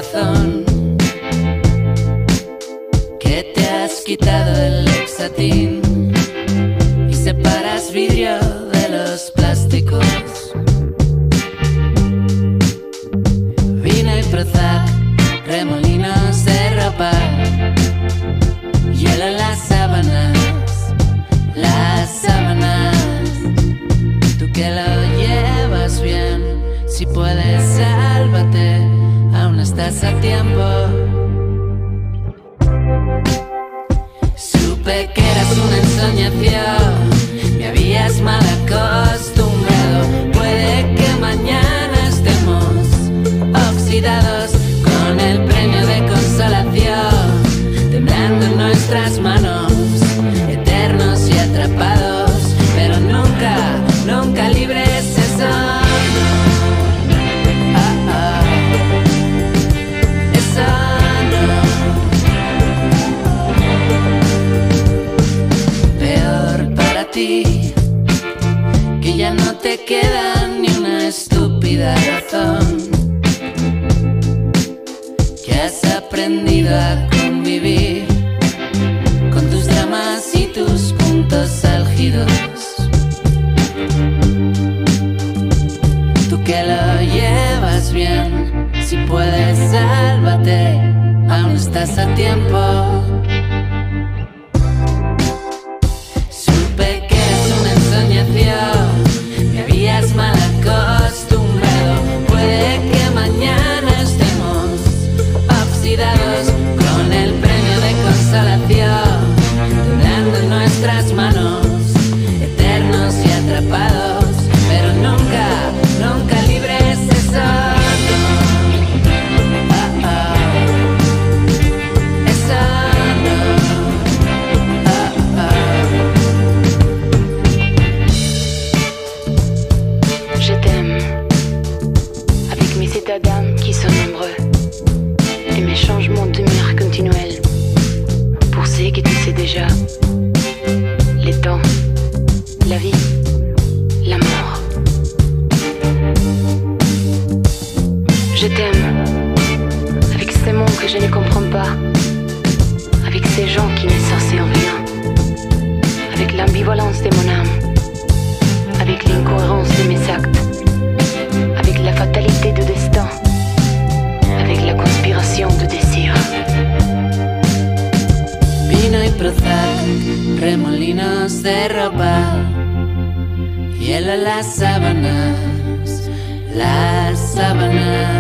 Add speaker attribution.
Speaker 1: corazón, que te has quitado el Lexatin y separas vidrio de los plásticos. Vino y Prozac, remolinos de ropa, hielo en las sábanas, las sábanas. Tú que lo llevas bien, si puedes sálvate, aún estás a tiempo. Supe que eras una ensoñación, me habías mal acostumbrado. Puede que mañana estemos oxidados con el premio de consolación, temblando en nuestras manos, eternos y atrapados, pero nunca, nunca libres eso. Eso no. Peor para ti, que ya no te queda ni una estúpida razón, que has aprendido a convivir con tus dramas y tus puntos álgidos. Tú que lo llevas bien, si puedes sálvate, aún estás a tiempo. Supe que eres una ensoñación, me habías mal acostumbrado. Puede que mañana estemos oxidados con el premio de consolación, temblando en nuestras manos, eternos y atrapados, pero nunca, nunca libres eso.
Speaker 2: Je t'aime, avec mes états d'âme qui sont nombreux, et mes changements d'humeur continuels. Pour ce que tu sais déjà, les temps, la vie, la mort. Je t'aime, avec ces mots que je ne comprends pas, avec ces gens qui ne censés en rien, avec l'ambivalence de mon âme, avec l'incohérence de mes actes, avec la fatalité du destin, avec la conspiration du désir.
Speaker 1: Vino y Prozac, remolinos de ropa, hielo en las sábanas, las sábanas.